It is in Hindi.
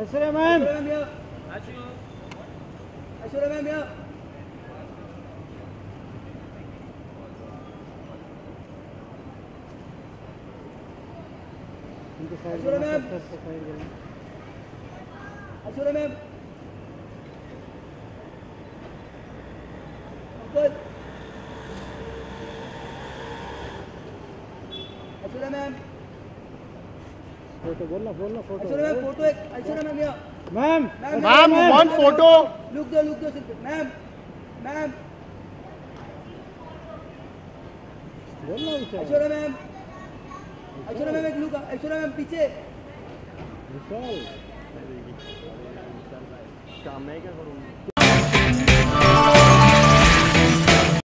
ऐश्वर्या मैम, ऐश्वर्या मैम या Aishwarya ma'am, Aishwarya ma'am, uncle, Aishwarya ma'am, photo बोलना फोटो। ऐश्वर्या मैम फोटो एक, ऐश्वर्या मैम या ma'am, ma'am one photo. Look दो सिर्फ मैम, मैम, बोलना विशाल। ऐश्वर्या मैम, ऐश्वर्या मैम एक लुक, ऐश्वर्या मैम पीछे। विशाल काम मैं क्या करूँगा?